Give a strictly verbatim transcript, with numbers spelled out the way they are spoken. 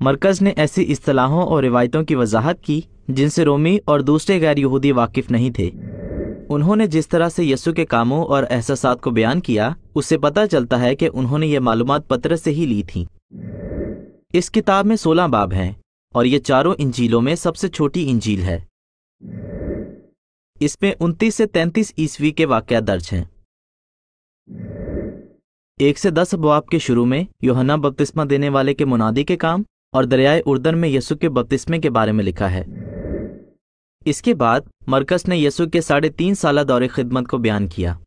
मरकज़ ने ऐसी इस्तिलाहों और रिवायतों की वजाहत की जिनसे रोमी और दूसरे गैर यहूदी वाकिफ नहीं थे। उन्होंने जिस तरह से यीशु के कामों और एहसासात को बयान किया, उससे पता चलता है कि उन्होंने ये मालूमात पतरस से ही ली थी। इस किताब में सोलह बाब हैं और ये चारों इंजीलों में सबसे छोटी इंजील है। इसमें उनतीस से तैंतीस ईस्वी के वाक़या दर्ज हैं। एक से दस अबवाब के शुरू में यूहन्ना बपतिस्मा देने वाले के मुनादी के काम और दरियाए उर्दन में यीशु के बपतिस्मे के बारे में लिखा है। इसके बाद मरकज़ ने यीशु के साढ़े तीन साला दौरे खिदमत को बयान किया।